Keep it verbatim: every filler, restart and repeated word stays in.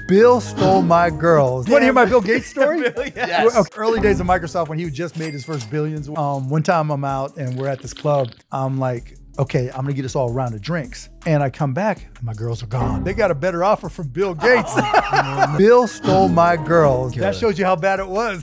Bill stole my girls. You want to hear my Bill Gates story? Yes. Okay, early days of Microsoft when he just made his first billions. Um, one time I'm out and we're at this club. I'm like, okay, I'm gonna get us all a round of drinks. And I come back, and my girls are gone. They got a better offer from Bill Gates. Bill stole my girls. That shows you how bad it was.